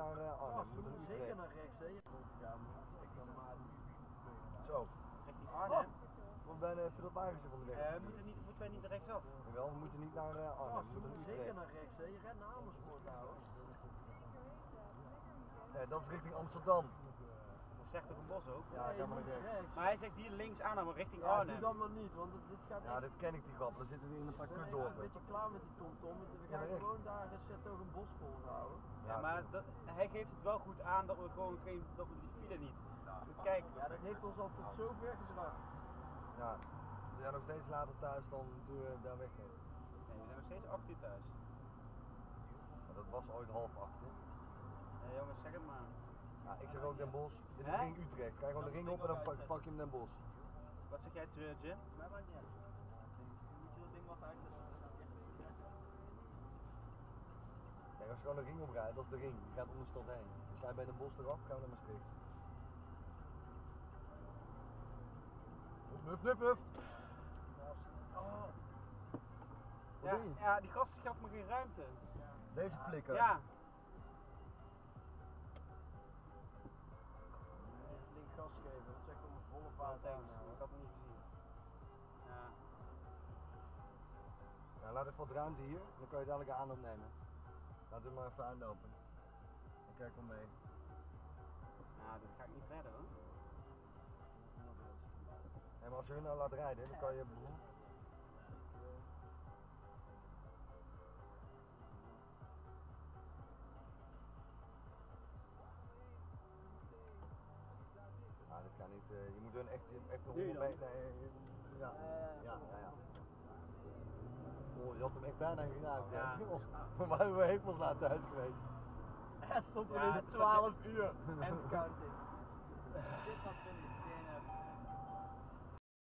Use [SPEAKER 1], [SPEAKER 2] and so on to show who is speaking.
[SPEAKER 1] naar Arnhem, we moeten naar
[SPEAKER 2] Zeker
[SPEAKER 1] Utrecht.
[SPEAKER 2] naar rechts, hè? Ja, ik dan maar.
[SPEAKER 1] Zo.
[SPEAKER 3] Richting Arnhem.
[SPEAKER 1] We zijn even dat wagentje van de weg.
[SPEAKER 3] Moeten wij niet rechtsaf?
[SPEAKER 1] Jawel, we moeten niet naar Arnhem, we moeten naar
[SPEAKER 2] Zeker
[SPEAKER 1] Utrecht.
[SPEAKER 2] naar rechts, hè? Je rent naar Amersfoort, ouwe.
[SPEAKER 1] Nee, dat is richting Amsterdam.
[SPEAKER 3] Dat zegt toch een bos ook?
[SPEAKER 1] Ja, ga maar naar rechts.
[SPEAKER 3] Maar hij zegt hier links aan, maar richting
[SPEAKER 2] Ja, doe
[SPEAKER 3] Arnhem.
[SPEAKER 2] dan maar niet, want dit gaat
[SPEAKER 1] Ja, dit ken ik die grap, dan zitten we in een paar
[SPEAKER 2] Ik ben een
[SPEAKER 1] kutdorpen.
[SPEAKER 2] beetje klaar met die tomtom. We
[SPEAKER 1] Ja,
[SPEAKER 2] gaan
[SPEAKER 1] maar echt.
[SPEAKER 2] gewoon daar toch een bos volhouden.
[SPEAKER 3] Ja, maar hij geeft het wel goed aan dat we gewoon dat we die file niet. Kijk.
[SPEAKER 2] Ja, dat heeft ons al tot zover gebracht.
[SPEAKER 1] Ja, we zijn nog steeds later thuis dan toen we daar weggingen.
[SPEAKER 3] Nee, we zijn nog steeds 8 uur thuis.
[SPEAKER 1] Maar dat was ooit 7:30.
[SPEAKER 3] Nee jongens, zeg het maar.
[SPEAKER 1] Ja, ik zeg ook Den Bosch. Dit is
[SPEAKER 3] Hè?
[SPEAKER 1] ring Utrecht. Krijg gewoon de ring op en dan pak je hem Den Bosch.
[SPEAKER 3] Wat zeg jij, Jim?
[SPEAKER 2] Mij maakt niet uit. Moet je dat ding wat uitzetten?
[SPEAKER 1] Kijk, als je gewoon de ring oprijdt, dat is de ring. Die gaat om de stad heen. Dus jij bij Den Bosch eraf, gaan we naar Maastricht. Huff, huff, huff.
[SPEAKER 3] Oh.
[SPEAKER 1] Wat
[SPEAKER 3] Ja,
[SPEAKER 1] doe je?
[SPEAKER 3] ja, die gast gaf me geen ruimte.
[SPEAKER 1] Deze flikker.
[SPEAKER 3] Ja.
[SPEAKER 2] Flink gas geven, dat zeg ik om een volle
[SPEAKER 3] Oh,
[SPEAKER 2] vaart aan.
[SPEAKER 3] thanks. Ik had het niet gezien. Ja.
[SPEAKER 1] Nou, laat even wat ruimte hier, dan kan je dadelijk aan opnemen. Laat hem maar even aanlopen. En kijk wel mee.
[SPEAKER 3] Nou, dit ga ik niet redden hoor.
[SPEAKER 1] En maar als je hun nou laat rijden, dan kan je. Ah, dit kan niet. Je moet hun echt een 100 meter. Nee, ja. Oh, je had hem echt bijna geraakt.
[SPEAKER 3] Ja.
[SPEAKER 1] Hè? Voor mij hebben we hevels laat thuis geweest.
[SPEAKER 2] Hij stond er
[SPEAKER 3] Ja,
[SPEAKER 2] eens
[SPEAKER 3] het
[SPEAKER 2] op
[SPEAKER 3] is
[SPEAKER 2] 12 uur. End counting.